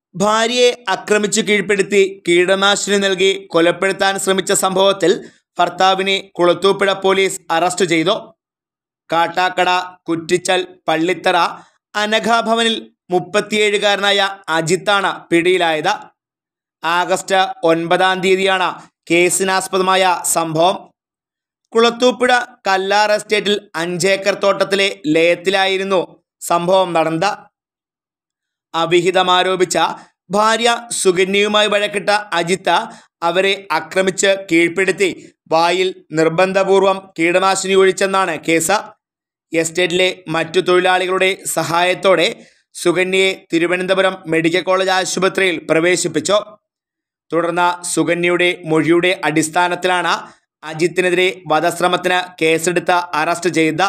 ഭാര്യയെ ആക്രമിച്ചു കീഴ്പ്പെടുത്തി കീടനാശിനി നൽകി കൊലപ്പെടുത്താൻ ശ്രമിച്ച സംഭവത്തിൽ ഭർത്താവിനെ കുളത്തൂപ്പുഴ പോലീസ് അറസ്റ്റ് ചെയ്തു. കാട്ടാക്കട കുറ്റിച്ചൽ പള്ളിത്തറ അനഘാഭവനിൽ 37-കാരനായ അജിത്താണ് പിടിയിലായത്. ആഗസ്റ്റ് 9-ാം തീയതിയാണ് കേസിനാസ്പദമായ സംഭവം. കുളത്തൂപ്പുഴ കല്ലാർ എസ്റ്റേറ്റിൽ 5 ഏക്കർ തോട്ടത്തിലെ ലയത്തിലായിരുന്നു സംഭവം നടന്നത്. അവിഹിതമാരോപിച്ച ഭാര്യ സുകന്യയുമായി വഴക്കിട്ട അജിത്ത് അവരെ ആക്രമിച്ച് കീഴ്പ്പെടുത്തി വായിൽ നിർബന്ധപൂർവം കീടനാശിനി ഒഴിച്ചെന്നാണ് കേസ്. എസ്റ്റേറ്റിലെ മറ്റു തൊഴിലാളികളുടെ സഹായത്തോടെ സുകന്യയെ തിരുവനന്തപുരം മെഡിക്കൽ കോളേജ് ആശുപത്രിയിൽ പ്രവേശിപ്പിച്ചു. തുടർന്ന് സുകന്യയുടെ മൊഴിയുടെ അടിസ്ഥാനത്തിലാണ് അജിത്തിനെതിരെ വധശ്രമത്തിന് കേസെടുത്ത് അറസ്റ്റ് ചെയ്തത്.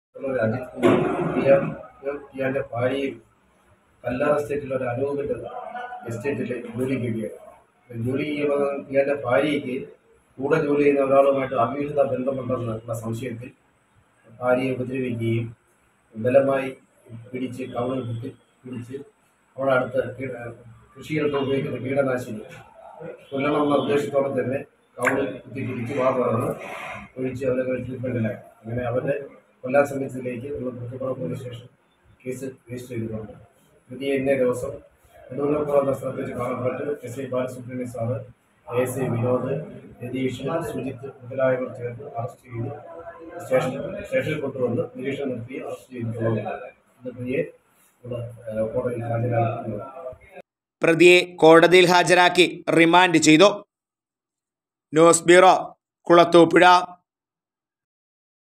കല്ലാർ എസ്റ്റേറ്റിൽ ഒരു അനൂപിൻ്റെ എസ്റ്റേറ്റിൽ ജോലി ചെയ്യുകയാണ്. ജോലി ചെയ്യുമ്പോൾ ഇയാളുടെ ഭാര്യയ്ക്ക് കൂടെ ജോലി ചെയ്യുന്ന ഒരാളുമായിട്ട് അവിഹിത ബന്ധമുണ്ടെന്നുള്ള സംശയത്തിൽ ഭാര്യയെ ഉപദ്രവിക്കുകയും ബലമായി പിടിച്ച് കവളിൽ പിടിച്ച് അവിടെ അടുത്ത് കൃഷികൾക്ക് ഉപയോഗിക്കുന്ന കീടനാശിനി കൊല്ലണമെന്ന ഉദ്ദേശത്തോടെ തന്നെ കവളിൽ കുത്തി പിടിച്ച് തുറന്ന് ഒഴിച്ച് അവരെ ട്രീറ്റ്മെൻറ്റിലായി. അങ്ങനെ അവരെ കൊല്ലാൻ ശ്രമിച്ചതിലേക്ക് Kulathupuzha police station case register ചെയ്തിട്ടുണ്ട്. പുതിയ ഇന്നേ ദിവസം നെടുവല്ലപ്പുറം സ്ഥലത്ത് വെച്ച് കാണപ്പെട്ട് SI Balasubramanya sir, ASI Vinod, Ratheesh, Sujith മുതലായവർ ചേർന്ന് അറസ്റ്റ് ചെയ്ത് സ്റ്റേഷനിൽ കൊണ്ടുവന്ന് നിരീക്ഷണം നടത്തി അറസ്റ്റ് ചെയ്തിട്ടുള്ളതാണ്. പ്രതിയെ കോടതിയിൽ ഹാജരാക്കി റിമാൻഡ് ചെയ്തു. News bureau, Kulathupuzha.